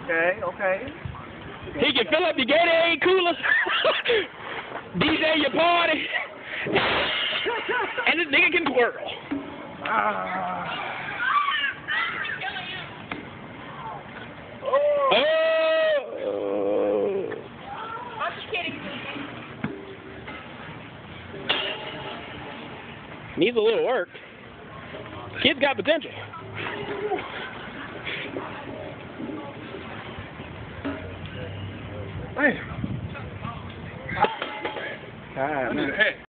Okay. He can fill up your Gatorade coolers, DJ your party, and this nigga can twirl. Oh. I'm just kidding. Needs a little work. Kid's got potential. Hey.